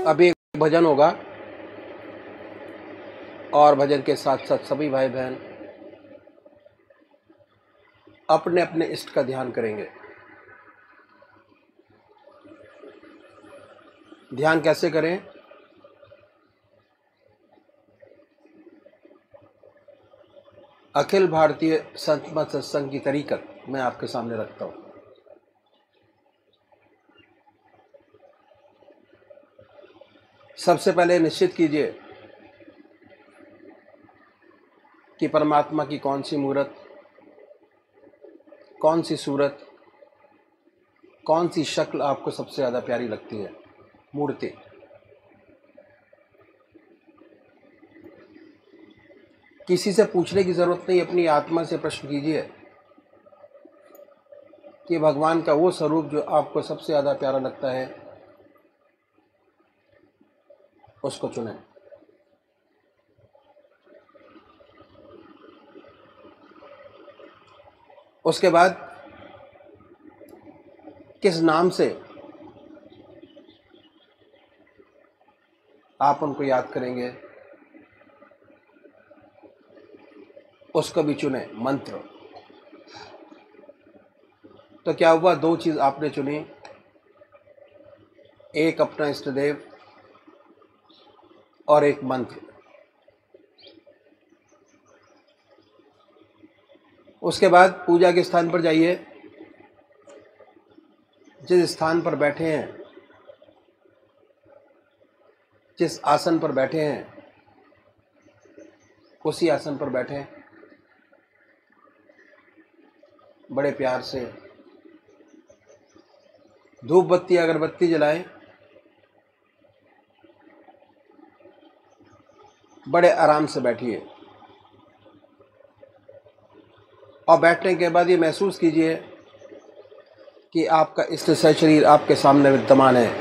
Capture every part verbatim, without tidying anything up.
अभी एक भजन होगा और भजन के साथ साथ सभी भाई बहन अपने अपने इष्ट का ध्यान करेंगे। ध्यान कैसे करें? अखिल भारतीय संत मत सत्संग की तरीकत मैं आपके सामने रखता हूं। सबसे पहले निश्चित कीजिए कि परमात्मा की कौन सी मूर्त, कौन सी सूरत, कौन सी शक्ल आपको सबसे ज़्यादा प्यारी लगती है। मूर्ति किसी से पूछने की ज़रूरत नहीं, अपनी आत्मा से प्रश्न कीजिए कि भगवान का वो स्वरूप जो आपको सबसे ज़्यादा प्यारा लगता है उसको चुनें। उसके बाद किस नाम से आप उनको याद करेंगे उसको भी चुने। मंत्र तो क्या हुआ, दो चीज आपने चुनी, एक अपना इष्ट देव और एक मंत्र। उसके बाद पूजा के स्थान पर जाइए, जिस स्थान पर बैठे हैं, जिस आसन पर बैठे हैं उसी आसन पर बैठें। बड़े प्यार से धूप बत्ती अगरबत्ती जलाएं। बड़े आराम से बैठिए और बैठने के बाद ये महसूस कीजिए कि आपका इष्ट शरीर आपके सामने विद्यमान है।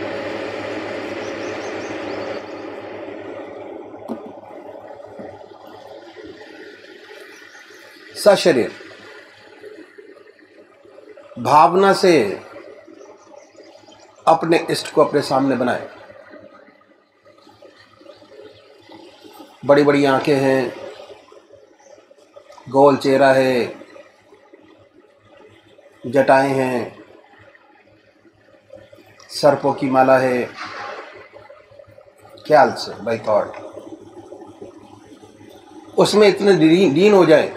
सशरीर भावना से अपने इष्ट को अपने सामने बनाए। बड़ी बड़ी आंखें हैं, गोल चेहरा है, जटाएं हैं, सर्पों की माला है। ख्याल से बाय थॉट उसमें इतने लीन हो जाए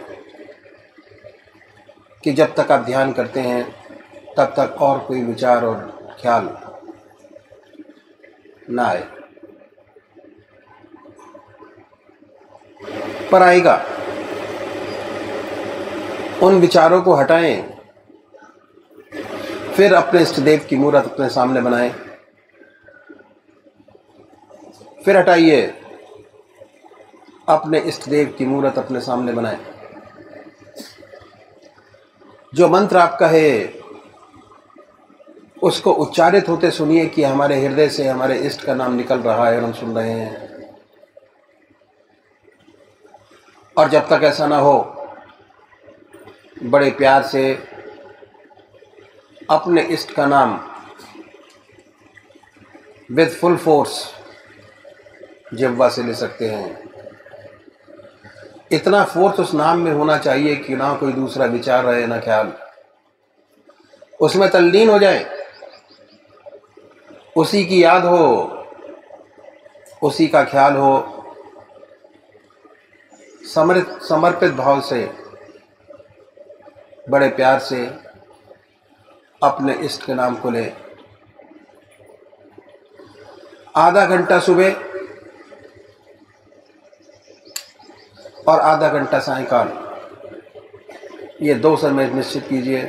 कि जब तक आप ध्यान करते हैं तब तक और कोई विचार और ख्याल ना आए। पर आएगा, उन विचारों को हटाएं, फिर अपने इष्ट देव की मूर्त अपने सामने बनाएं। फिर हटाइए, अपने इष्ट देव की मूर्त अपने सामने बनाएं। जो मंत्र आपका है उसको उच्चारित होते सुनिए कि हमारे हृदय से हमारे इष्ट का नाम निकल रहा है और हम सुन रहे हैं। और जब तक ऐसा ना हो, बड़े प्यार से अपने इष्ट का नाम विद फुल फोर्स जिह्वा से ले सकते हैं। इतना फोर्स उस नाम में होना चाहिए कि ना कोई दूसरा विचार रहे ना ख्याल, उसमें तल्लीन हो जाए, उसी की याद हो, उसी का ख्याल हो। समर्पित समर्पित भाव से बड़े प्यार से अपने इष्ट के नाम को ले। आधा घंटा सुबह और आधा घंटा सायंकाल, ये दो समय निश्चित कीजिए।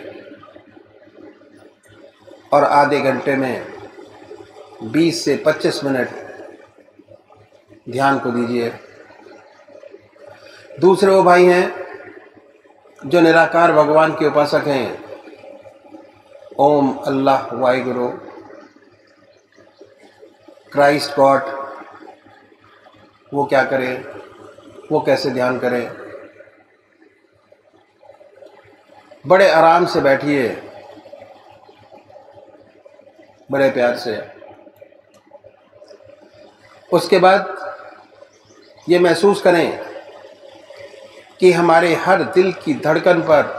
और आधे घंटे में बीस से पच्चीस मिनट ध्यान को दीजिए। दूसरे वो भाई हैं जो निराकार भगवान के उपासक हैं, ओम अल्लाह वाहिगुरु क्राइस्ट गॉड, वो क्या करें, वो कैसे ध्यान करें? बड़े आराम से बैठिए, बड़े प्यार से उसके बाद ये महसूस करें कि हमारे हर दिल की धड़कन पर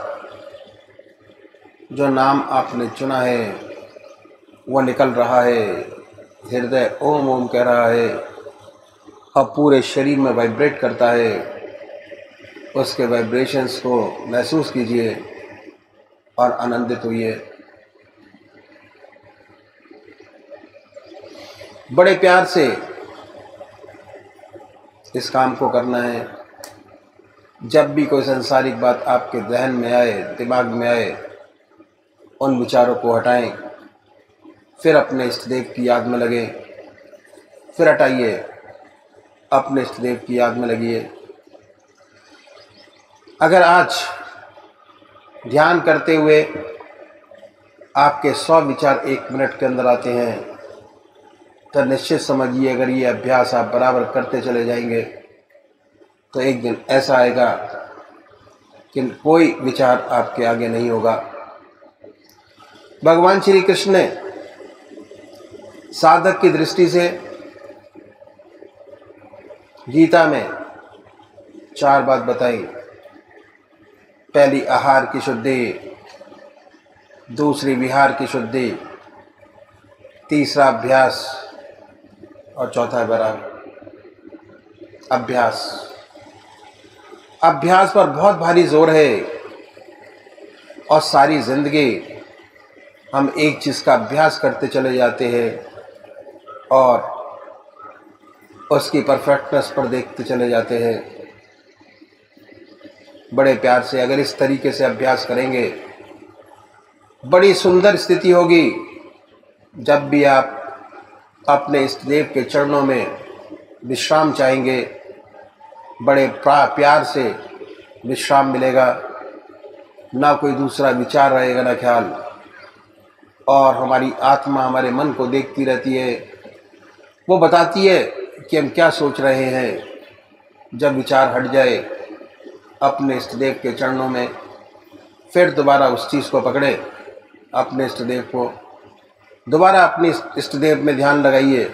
जो नाम आपने चुना है वो निकल रहा है। हृदय ओम ओम कह रहा है और पूरे शरीर में वाइब्रेट करता है। उसके वाइब्रेशंस को महसूस कीजिए और आनंदित होइए। बड़े प्यार से इस काम को करना है। जब भी कोई सांसारिक बात आपके ذहन में आए, दिमाग में आए, उन विचारों को हटाएं, फिर अपने इष्ट देव की याद में लगे, फिर हटाइए, अपने इष्ट देव की याद में लगिए। अगर आज ध्यान करते हुए आपके सौ विचार एक मिनट के अंदर आते हैं तो निश्चित समझिए, अगर ये अभ्यास आप बराबर करते चले जाएंगे तो एक दिन ऐसा आएगा कि कोई विचार आपके आगे नहीं होगा। भगवान श्री कृष्ण ने साधक की दृष्टि से गीता में चार बात बताई। पहली आहार की शुद्धि, दूसरी विहार की शुद्धि, तीसरा अभ्यास और चौथा वैराग। अभ्यास अभ्यास पर बहुत भारी जोर है और सारी जिंदगी हम एक चीज़ का अभ्यास करते चले जाते हैं और उसकी परफेक्टनेस पर देखते चले जाते हैं। बड़े प्यार से अगर इस तरीके से अभ्यास करेंगे, बड़ी सुंदर स्थिति होगी। जब भी आप अपने इष्ट देव के चरणों में विश्राम चाहेंगे, बड़े प्यार से विश्राम मिलेगा, ना कोई दूसरा विचार रहेगा, ना ख्याल, और हमारी आत्मा हमारे मन को देखती रहती है। वो बताती है कि हम क्या सोच रहे हैं। जब विचार हट जाए अपने इष्ट देव के चरणों में, फिर दोबारा उस चीज़ को पकड़े, अपने इष्ट देव को दोबारा अपने इष्ट देव में ध्यान लगाइए।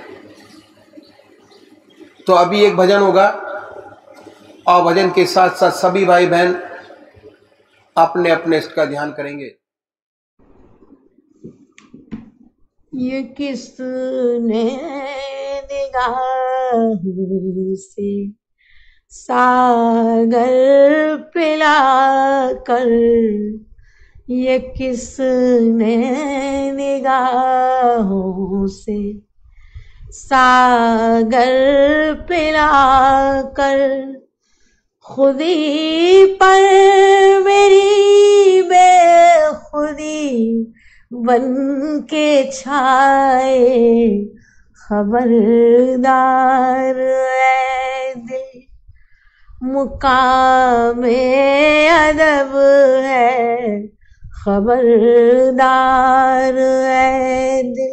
तो अभी एक भजन होगा और भजन के साथ साथ सभी भाई बहन अपने अपने इष्ट का ध्यान करेंगे। ये किसने निगाहों से सागर पिला कर, ये किसने निगाहों से सागर पिला कर, खुदी पर मेरी बेखुदी बन के छाए, खबरदार है दिल मुकामे अदब है, खबरदार है दिल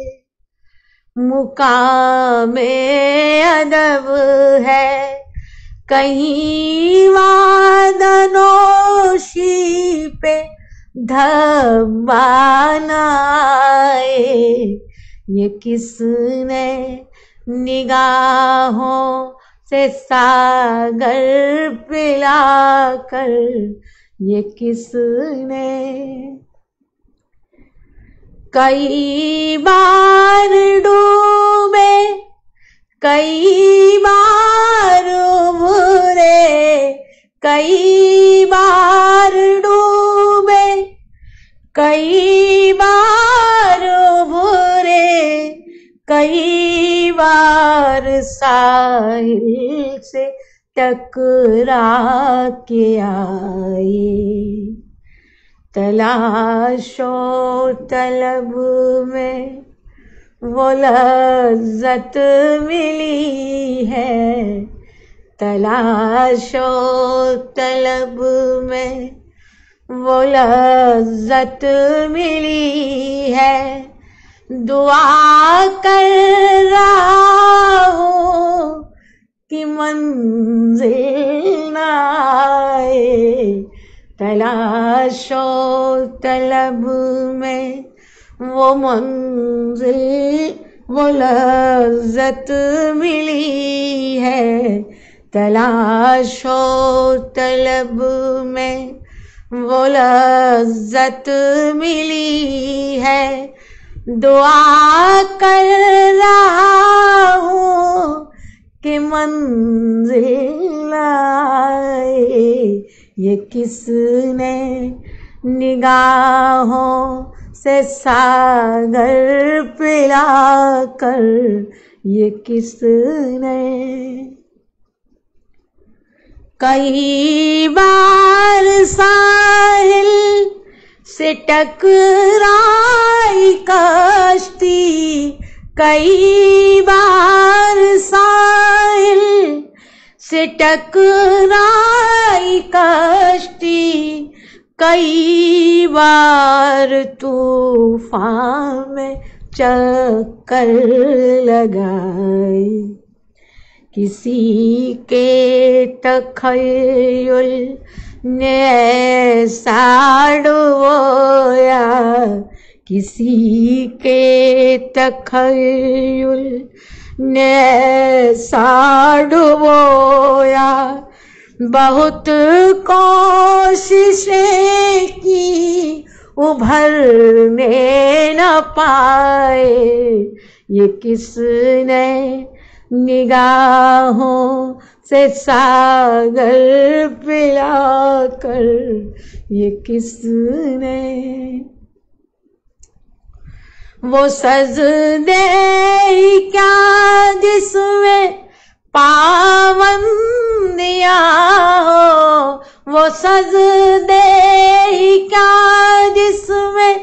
मुकामे अदब है। कहीं वादनोशी पे धब्बा न आए, ये किसने निगाहों से सागर पिला कर, ये किसने कई बार डूबे कई बार उभरे, कई बार डूबे कई बार उभरे, कई बार साहिल से टकरा के आए। तलाशो तलब में वो लज्जत मिली है, तलाशो तलब में वो लज्जत मिली है। दुआ कर रहा हूँ कि मंजिल न आए, तलाशो तलब में वो मंजिल वो लज्जत मिली है, तलाशो तलब में वो लज्जत मिली है। दुआ कर रहा हूँ कि मंजिल आए, ये किसने निगाहों से सागर पिला कर, ये किसने। कई बार साहिल से टकराई कश्ती, कई बार साहिल से टकराई कश्ती, कई बार तूफान में चक्कर लगाए। किसी के तखय्युल ने ऐसा डुबोया, किसी के तखय्युल ने ऐसा डुबोया। बहुत कोशिशें की उभरने न पाए, ये किसने निगाहों से सागर पिला कर, ये किसने। वो सजदे क्या जिसमें पाबंदियां हो, वो सजदे क्या जिसमें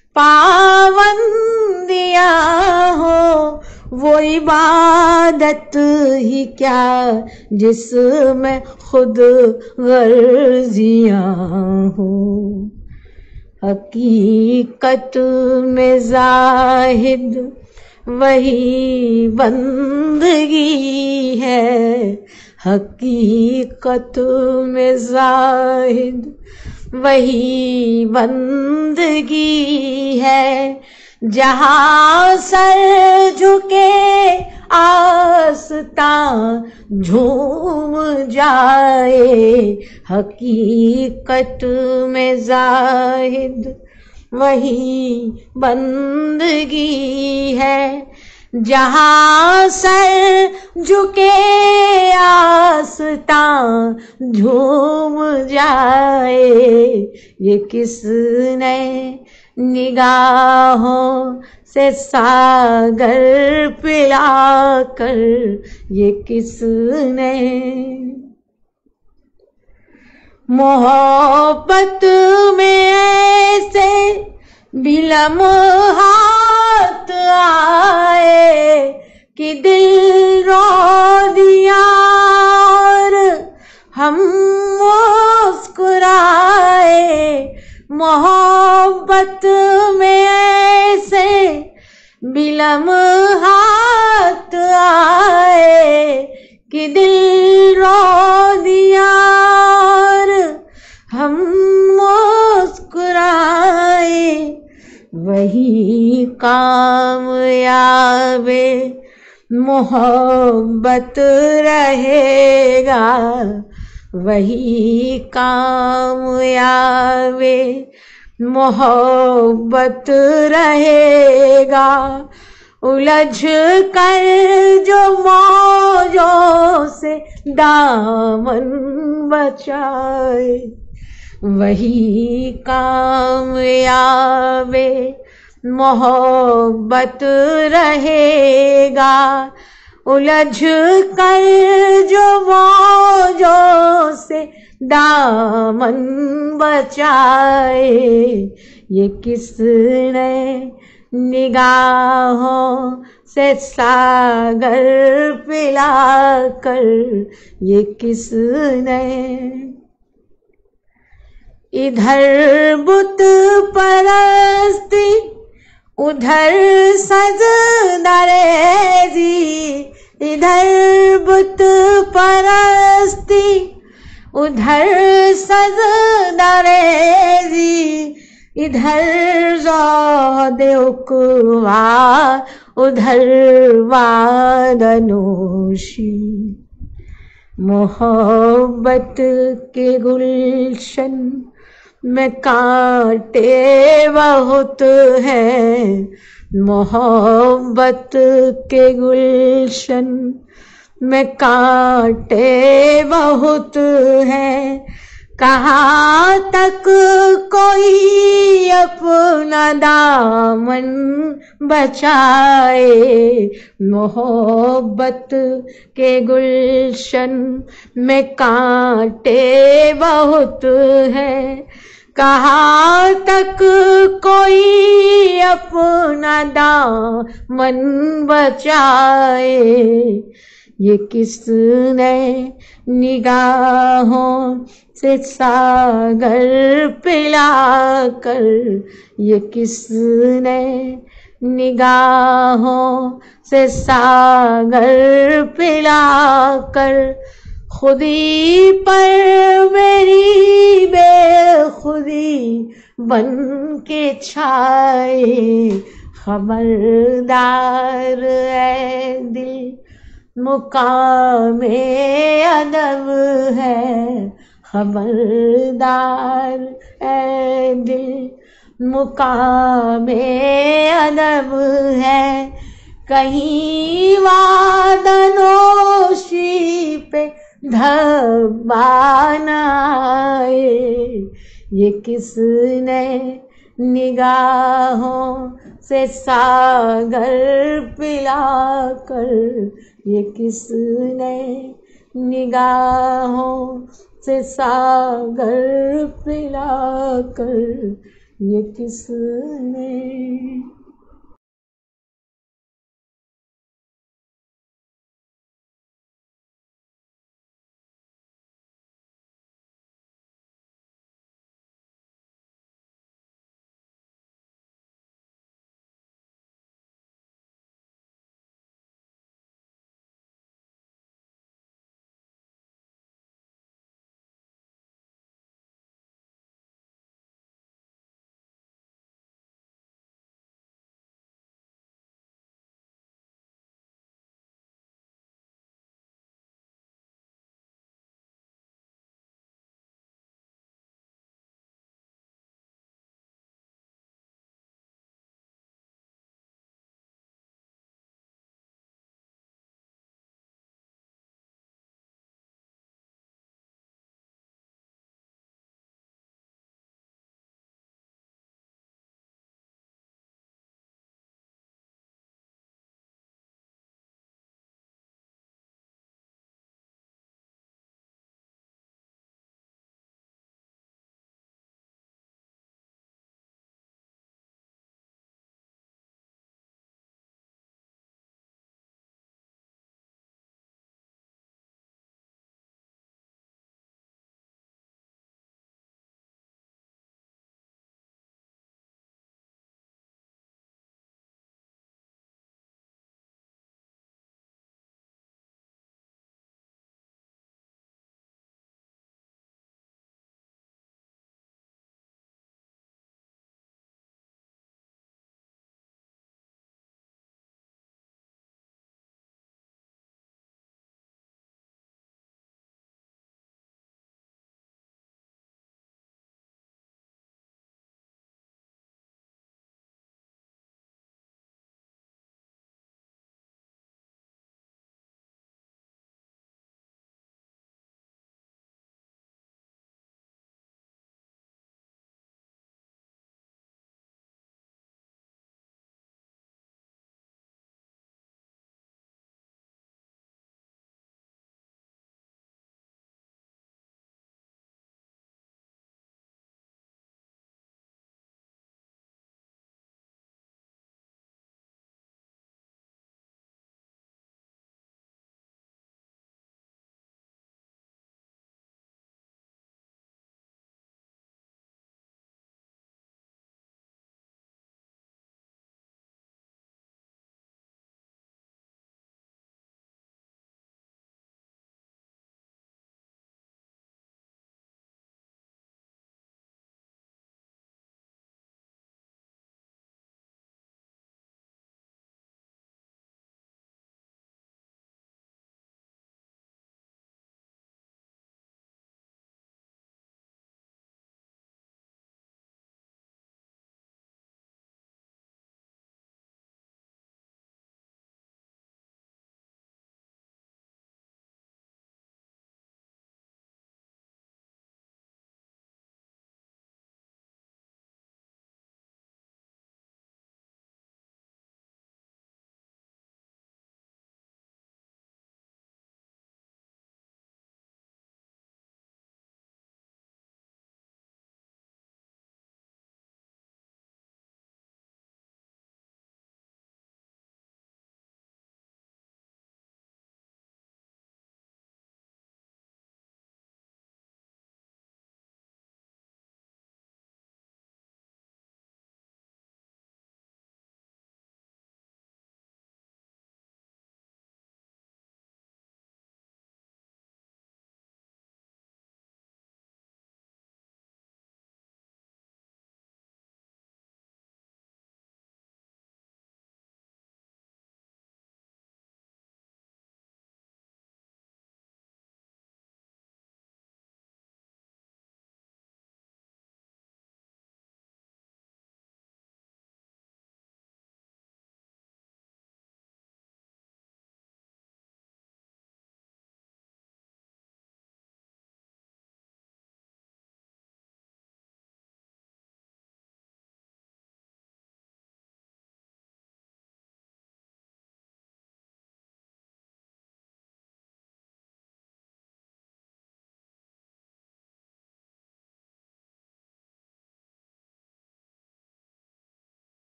पाबंदियां हो, वो इबादत ही क्या जिसमें खुद गर्जियां हो। हकीकत में जाहिद वही बंदगी है, हकीकत में जाहिद वही बंदगी है। जहाँ सर झुके आस्तां झूम जाए, हकीकत में जाहिद वही बंदगी है। जहाँ सर झुके आस्तां झूम जाए, ये किसने निगाहों से सागर पिला कर, ये किसने। मोहब्बत में ऐसे भी लम्हात आए कि दिल रो दिया और हम मुस्कुराए। मोहब्बत में ऐसे भी लम्हात आए कि दिल रो दिया और हम मुस्कुराए। वही कामयाबे मोहब्बत रहेगा, वही कामयाबे मोहब्बत रहेगा। उलझ कर जो मौजों से दामन बचाए, वही कामयाबे मोहब्बत रहेगा। उलझ कर जो मौजों से दामन बचाए, ये किसने निगाहों से सागर पिला कर, ये किसने। इधर बुत परस्ती उधर सजदारेजी, इधर बुत परस्ती उधर सजदारेजी, इधर ज़ौद उकवा उधर वादनोशी। मोहब्बत के गुलशन में कांटे बहुत हैं, मोहब्बत के गुलशन में कांटे बहुत हैं। कहाँ तक कोई अपना दामन बचाए, मोहब्बत के गुलशन में कांटे बहुत हैं। कहाँ तक कोई अपना दामन बचाए, ये किसने निगाहों से सागर पिलाकर, ये किसने निगाहों से सागर पिलाकर खुदी पर मेरी बेखुदी बन के छाए। खबरदार है दिल मुकामे अदब है, खबरदार है दिल मुकामे अदब है। कहीं वादनोशी पे धब्बा न आए, ये किसने निगाहों से सागर पिलाकर, ये किसने निगाहों से सागर पिलाकर, ये किसने।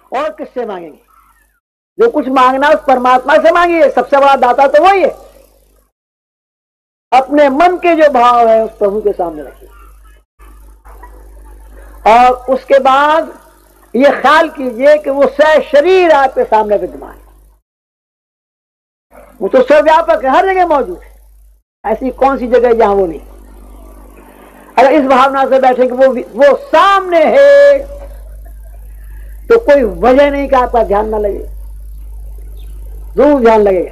और किससे मांगेंगे? जो कुछ मांगना उस परमात्मा से मांगिए, सबसे बड़ा दाता तो वही है। अपने मन के जो भाव है उस प्रभु के सामने रखिए और उसके बाद ये ख्याल कीजिए कि वो सह शरीर आपके सामने विद्यमान है। वो तो सर्वव्यापक है, हर जगह मौजूद है। ऐसी कौन सी जगह जहां वो नहीं। अगर इस भावना से बैठे कि वो वो सामने है तो कोई वजह नहीं कि आपका ध्यान ना लगे, जरूर ध्यान लगेगा।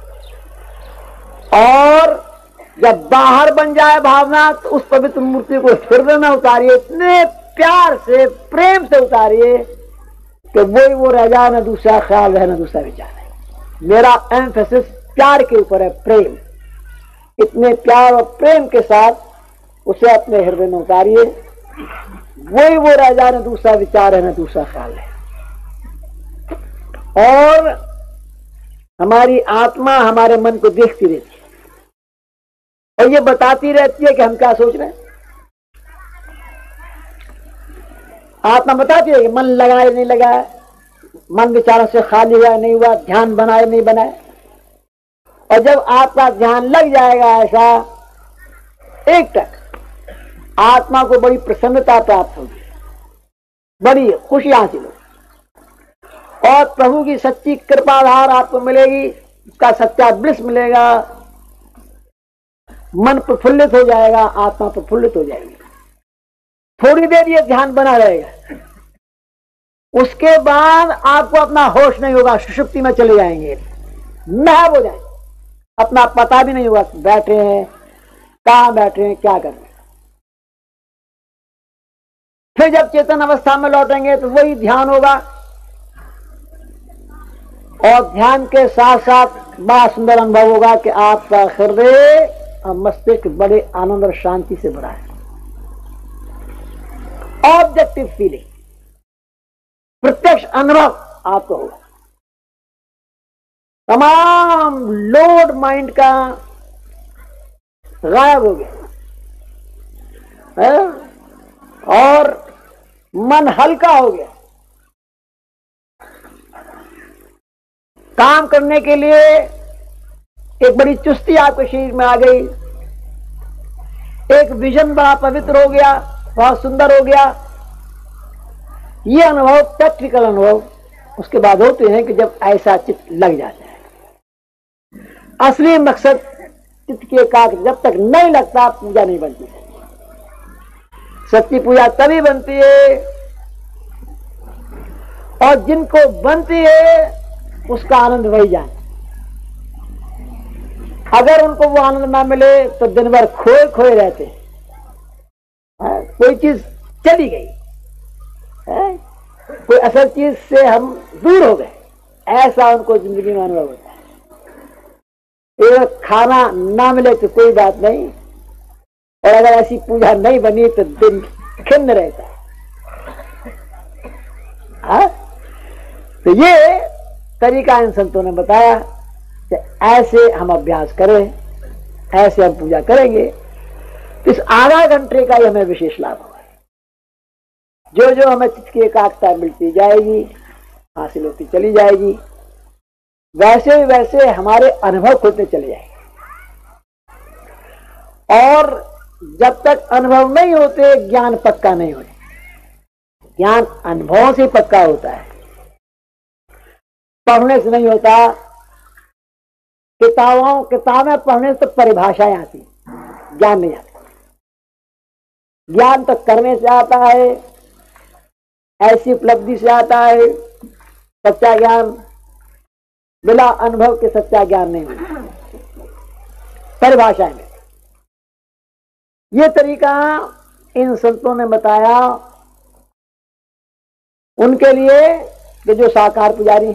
और जब बाहर बन जाए भावना तो उस पवित्र मूर्ति को हृदय में उतारिए, इतने प्यार से प्रेम से उतारिए कि वही वो रह जाए, ना दूसरा ख्याल है ना दूसरा विचार है। मेरा एम्फेसिस प्यार के ऊपर है, प्रेम। इतने प्यार और प्रेम के साथ उसे अपने हृदय में उतारिए, वही वो रह जाए, ना दूसरा विचार है ना दूसरा ख्याल है। और हमारी आत्मा हमारे मन को देखती रहती है और ये बताती रहती है कि हम क्या सोच रहे हैं। आत्मा बताती है कि मन लगाए नहीं लगाए, मन विचारों से खाली हुआ नहीं हुआ, ध्यान बनाए नहीं बनाए। और जब आपका ध्यान लग जाएगा ऐसा एक तक, आत्मा को बड़ी प्रसन्नता प्राप्त होगी, बड़ी खुशी हासिल होगी और प्रभु की सच्ची कृपाधार आपको मिलेगी, उसका सच्चा ब्लिस मिलेगा। मन प्रफुल्लित हो जाएगा, आत्मा प्रफुल्लित हो जाएगी। थोड़ी देर ये ध्यान बना रहेगा, उसके बाद आपको अपना होश नहीं होगा, सुषुप्ति में चले जाएंगे, महब हो जाएंगे, अपना पता भी नहीं होगा बैठे हैं, कहां बैठे हैं, क्या कर रहे हैं। फिर जब चेतन अवस्था में लौटेंगे तो वही ध्यान होगा और ध्यान के साथ साथ बड़ा सुंदर अनुभव होगा कि आपका हृदय और मस्तिष्क बड़े आनंद और शांति से भरा है। ऑब्जेक्टिव फीलिंग, प्रत्यक्ष अनुभव आपको होगा। तमाम लोड माइंड का गायब हो गया है और मन हल्का हो गया। काम करने के लिए एक बड़ी चुस्ती आपके शरीर में आ गई, एक विजन बड़ा पवित्र हो गया, बहुत सुंदर हो गया। ये अनुभव प्रैक्टिकल अनुभव उसके बाद होते हैं कि जब ऐसा चित्त लग जाता है। असली मकसद चित्त के एकाग्र जब तक नहीं लगता पूजा नहीं बनती। सच्ची पूजा तभी बनती है और जिनको बनती है उसका आनंद वही जाने। अगर उनको वो आनंद ना मिले तो दिन भर खोए खोए रहते हैं। कोई चीज चली गई है, कोई असल चीज से हम दूर हो गए, ऐसा उनको जिंदगी में अनुभव होता है। एक खाना ना मिले तो कोई बात नहीं, और अगर ऐसी पूजा नहीं बनी तो दिन खिन्न रहता है। हा? तो ये तरीका इन संतों ने बताया कि ऐसे हम अभ्यास करें, ऐसे हम पूजा करेंगे, इस आधा घंटे का ही हमें विशेष लाभ होगा। जो जो हमें चित्त की एकाग्रता मिलती जाएगी, हासिल होती चली जाएगी, वैसे ही वैसे हमारे अनुभव खुलते चले जाएंगे। और जब तक अनुभव नहीं होते ज्ञान पक्का नहीं होता। ज्ञान अनुभवों से पक्का होता है, पढ़ने से नहीं होता। किताबों किताबें पढ़ने से तो परिभाषाएं आती, ज्ञान नहीं आता। ज्ञान तो करने से आता है, ऐसी उपलब्धि से आता है। सच्चा ज्ञान बिना अनुभव के सच्चा ज्ञान नहीं होता। परिभाषाएं में ये तरीका इन संतों ने बताया उनके लिए कि जो साकार पुजारी।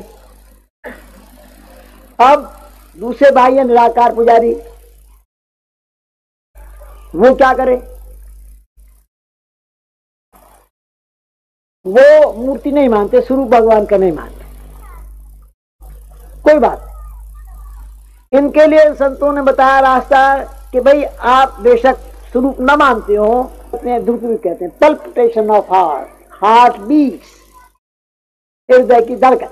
अब दूसरे भाई है निराकार पुजारी, वो क्या करे? वो मूर्ति नहीं मानते, स्वरूप भगवान का नहीं मानते। कोई बात, इनके लिए संतों ने बताया रास्ता कि भाई आप बेशक स्वरूप न मानते हो, अपने ध्रुव कहते हैं palpitation of heart, heart beats, हृदय की धड़कन।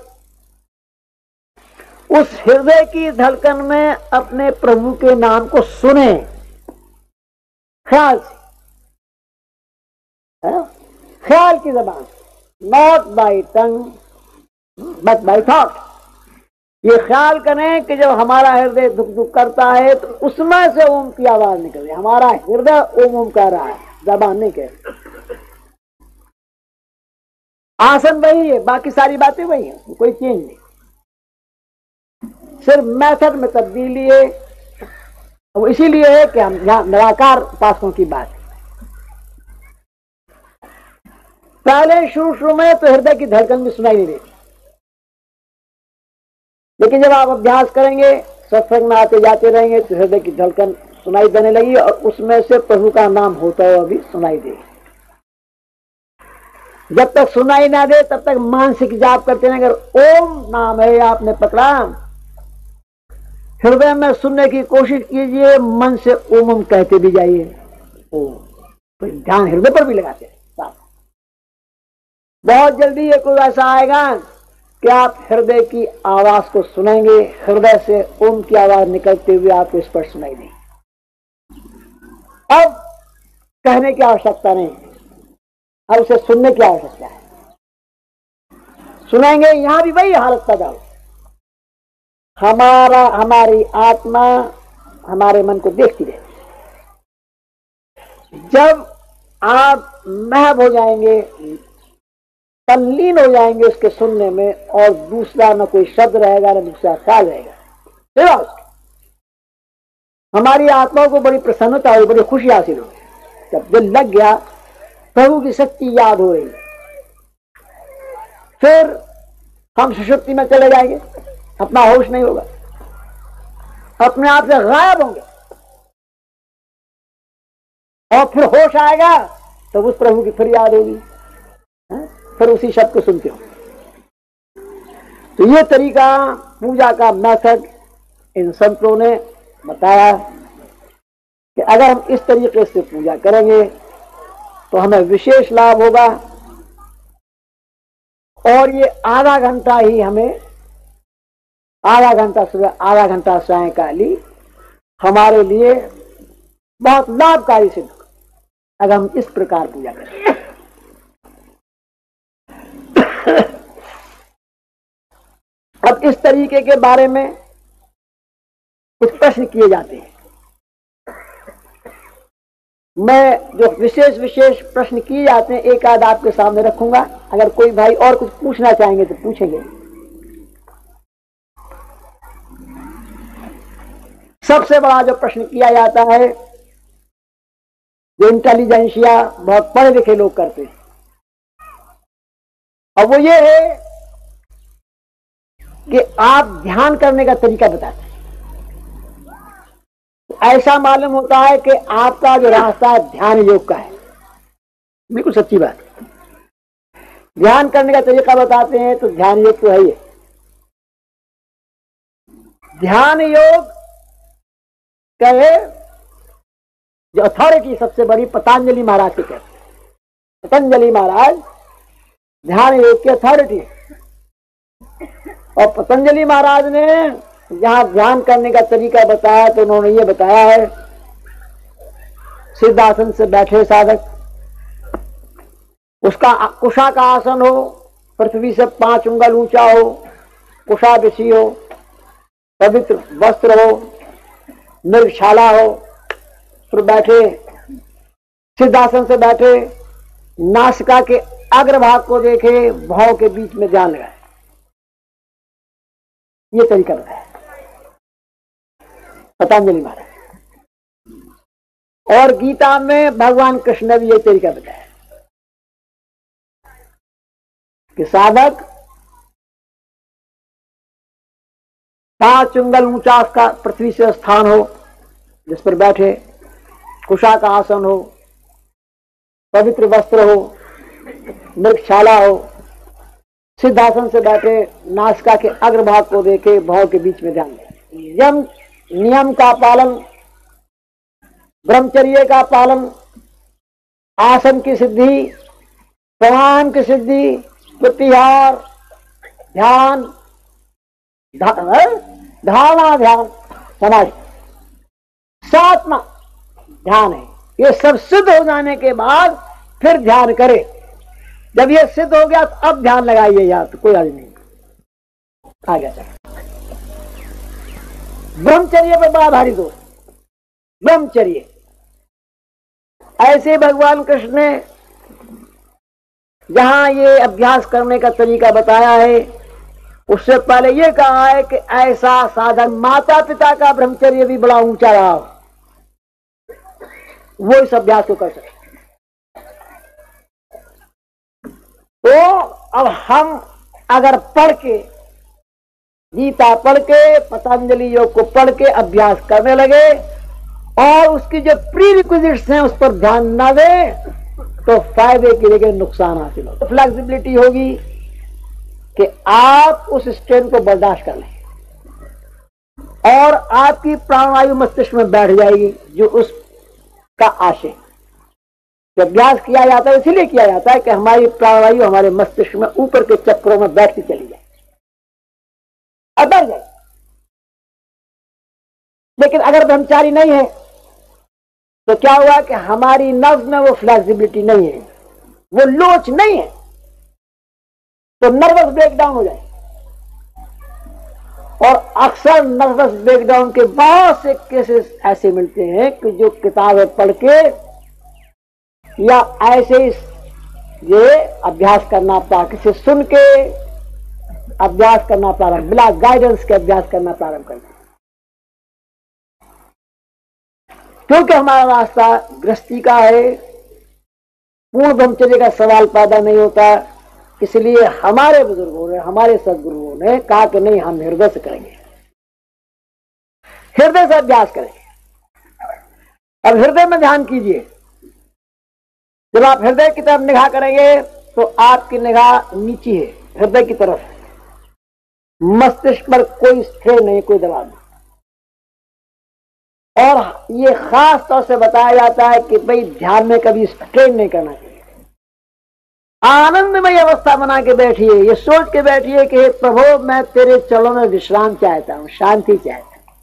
उस हृदय की धड़कन में अपने प्रभु के नाम को सुने ख्याल से, है? ख्याल की जबान, not by tongue but by thought. ये ख्याल करें कि जब हमारा हृदय दुख दुख करता है तो उसमें से ओम की आवाज निकल रही, हमारा हृदय ओम ओम कह रहा है, जबान नहीं कह रही। आसन वही है, बाकी सारी बातें वही है, कोई चेंज नहीं, सिर्फ मेथड में तब्दीली है। वो इसीलिए है कि हम यहां निराकार उपासकों की बात है। पहले शुरू शुरू में तो हृदय की धड़कन भी सुनाई नहीं देती, लेकिन जब आप अभ्यास करेंगे, सत्संग में आते जाते रहेंगे तो हृदय की धड़कन सुनाई देने लगी और उसमें से प्रभु का नाम होता हुआ भी सुनाई देगा। जब तक सुनाई ना दे तब तक मानसिक जाप करते हैं। अगर ओम नाम है आपने पकड़ा, हृदय में सुनने की कोशिश कीजिए, मन से ओम ओम कहते भी जाइए। ओम तो ध्यान हृदय पर भी लगाते हैं। बहुत जल्दी ये कोई ऐसा आएगा कि आप हृदय की आवाज को सुनेंगे, हृदय से ओम की आवाज निकलते हुए आपको स्पष्ट सुनाई देगी। अब कहने की आवश्यकता नहीं, अब उसे सुनने की आवश्यकता है। सुनेंगे, यहां भी वही हालत पैदा हो, हमारा हमारी आत्मा हमारे मन को देखती रहती। जब आप महव हो जाएंगे, तल्लीन हो जाएंगे उसके सुनने में, और दूसरा न कोई शब्द रहेगा न दूसरा ख्याल रहेगा, फिर हमारी आत्मा को बड़ी प्रसन्नता हुई, बड़ी खुशी हासिल हुई। जब दिल लग गया, प्रभु की शक्ति याद हो रही, फिर हम सुषुप्ति में चले जाएंगे, अपना होश नहीं होगा, अपने आप से गायब होंगे, और फिर होश आएगा तो उस प्रभु की फिर याद होगी, फिर उसी शब्द को सुनते हो। तो ये तरीका पूजा का मेथड इन संतों ने बताया कि अगर हम इस तरीके से पूजा करेंगे तो हमें विशेष लाभ होगा, और ये आधा घंटा ही हमें, आधा घंटा सुबह आधा घंटा सायंकाली हमारे लिए बहुत लाभकारी सिद्ध होगा अगर हम इस प्रकार पूजा करें। अब इस तरीके के बारे में कुछ प्रश्न किए जाते हैं। मैं जो विशेष विशेष प्रश्न किए जाते हैं एक आध आपके सामने रखूंगा, अगर कोई भाई और कुछ पूछना चाहेंगे तो पूछेंगे। सबसे बड़ा जो प्रश्न किया जाता है, जो इंटेलिजेंसिया बहुत पढ़े लिखे लोग करते हैं, और वो ये है कि आप ध्यान करने का तरीका बताते हैं। ऐसा मालूम होता है कि आपका जो रास्ता है ध्यान योग का है। बिल्कुल सच्ची बात। ध्यान करने का तरीका बताते हैं तो ध्यान योग तो है ही। ध्यान योग कहे जो अथॉरिटी सबसे बड़ी पतंजलि महाराज की कहते हैं। पतंजलि महाराज ध्यान योग की अथॉरिटी है, और पतंजलि महाराज ने जहां ध्यान करने का तरीका बताया तो उन्होंने ये बताया है, सिद्धासन से बैठे साधक, उसका कुशा का आसन हो, पृथ्वी से पांच उंगल ऊंचा हो, कुशा बिछी हो, पवित्र वस्त्र हो, मृगशाला हो, फिर बैठे सिद्धासन से बैठे, नासिका के अग्रभाग को देखे, भाव के बीच में ध्यान लगाए। ये तरीका बताया पतंजलि महाराज। और गीता में भगवान कृष्ण ने भी ये तरीका बताया कि साधक पांच उंगल ऊंचा उसका पृथ्वी से स्थान हो जिस पर बैठे, कुशा का आसन हो, पवित्र वस्त्र हो, मृगशाला हो, सिद्धासन से बैठे, नासिका के अग्रभाग को देखे, भाव के बीच में ध्यान दें। यम नियम का पालन, ब्रह्मचर्य का पालन, आसन की सिद्धि, प्राणायाम की सिद्धि, प्रत्याहार, ध्यान, धारणा ध्यान, समाधि, सातवां ध्यान है। ये सब सिद्ध हो जाने के बाद फिर ध्यान करे। जब ये सिद्ध हो गया तो अब ध्यान लगाइए, यार तो कोई हर्ज नहीं। आ गया चल ब्रह्मचर्य पर बड़ा भारी दोष। ब्रह्मचर्य ऐसे भगवान कृष्ण ने जहां ये अभ्यास करने का तरीका बताया है, उससे पहले ये कहा है कि ऐसा साधन माता पिता का ब्रह्मचर्य भी बड़ा ऊंचा रहा, वो इस अभ्यास को कर सके। तो अब हम अगर पढ़ के, गीता पढ़ के, पतंजलि योग को पढ़ के अभ्यास करने लगे और उसकी जो प्री रिक्विजिट्स हैं उस पर ध्यान न दें, तो फायदे की जगह नुकसान हासिल होगा। फ्लेक्सिबिलिटी होगी कि आप उस स्ट्रेन को बर्दाश्त कर लें और आपकी प्राणवायु मस्तिष्क में बैठ जाएगी, जो उसका आशय। जब अभ्यास किया जाता है इसीलिए किया जाता है कि हमारी प्राणवायु हमारे मस्तिष्क में ऊपर के चक्रों में बैठती चली जाए और बैठ जाए। लेकिन अगर ब्रह्मचारी नहीं है तो क्या हुआ कि हमारी नर्व में वो फ्लेक्सिबिलिटी नहीं है, वो लोच नहीं है, तो नर्वस ब्रेकडाउन हो जाए। और अक्सर नर्वस ब्रेकडाउन के बहुत से केसेस ऐसे मिलते हैं कि जो किताबें पढ़ के या ऐसे ये अभ्यास करना पड़ा, किसी सुन के अभ्यास करना प्रारंभ, बिना गाइडेंस के अभ्यास करना प्रारंभ करते, क्योंकि हमारा रास्ता गृहस्थी का है, पूर्ण ब्रह्मचर्य का सवाल पैदा नहीं होता। इसलिए हमारे बुजुर्गों ने, हमारे सदगुरुओं ने कहा कि नहीं, हम हृदय से करेंगे, हृदय से अभ्यास करेंगे। अब हृदय में ध्यान कीजिए। जब आप हृदय की तरफ निगाह करेंगे तो आपकी निगाह नीचे है, हृदय की तरफ, मस्तिष्क पर कोई स्ट्रेन नहीं, कोई दबाव नहीं। और ये खास तौर से बताया जाता है कि भाई ध्यान में कभी स्ट्रेन नहीं करना चाहिए। आनंदमय अवस्था बना के बैठिए, ये सोच के बैठिए कि प्रभु मैं तेरे चरणों में विश्राम चाहता हूं, शांति चाहता हूं,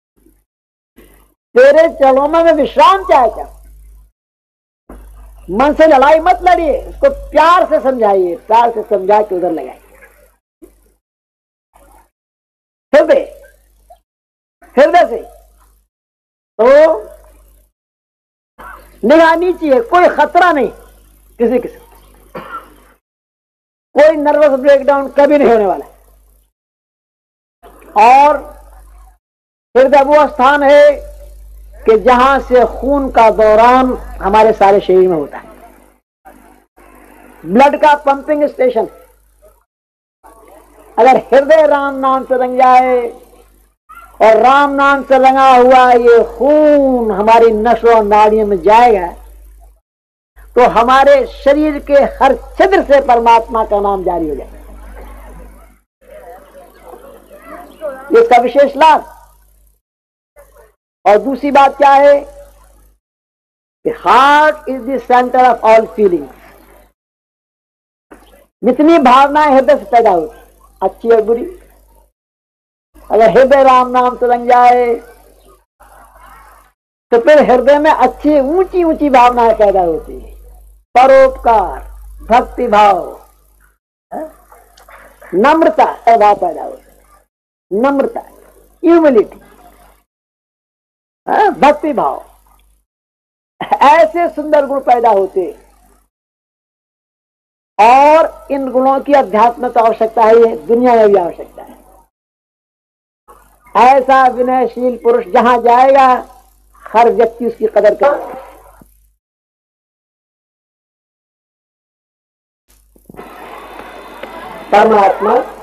तेरे चरणों में मैं विश्राम चाहता हूं। मन से लड़ाई मत लड़िए, उसको प्यार से समझाइए, प्यार से समझा के उधर लगाइए। हृदय हृदय से तो निगाह नीचे है, कोई खतरा नहीं किसी किसी, कोई नर्वस ब्रेकडाउन कभी नहीं होने वाला। और हृदय वो स्थान है कि जहां से खून का दौरान हमारे सारे शरीर में होता है, ब्लड का पंपिंग स्टेशन। अगर हृदय राम नाम से रंग जाए और राम नाम से रंगा हुआ ये खून हमारी नसों और नाड़ियों में जाएगा, तो हमारे शरीर के हर छिद्र से परमात्मा का नाम जारी हो जाएगा। इसका विशेष लाभ। और दूसरी बात क्या है कि heart is the centre of all feelings. जितनी भावनाएं हृदय से पैदा होती, अच्छी और बुरी, अगर हृदय राम नाम से रंग जाए तो फिर हृदय में अच्छी ऊंची ऊंची भावनाएं पैदा होती है। परोपकार, भक्ति भाव, नम्रता भाव पैदा होती है। नम्रता, ह्यूमिलिटी, भक्ति भाव, ऐसे सुंदर गुण पैदा होते। और इन गुणों की अध्यात्म में तो आवश्यकता है, दुनिया में भी आवश्यकता है। ऐसा विनयशील पुरुष जहां जाएगा हर व्यक्ति उसकी कदर करेगा। परमात्मा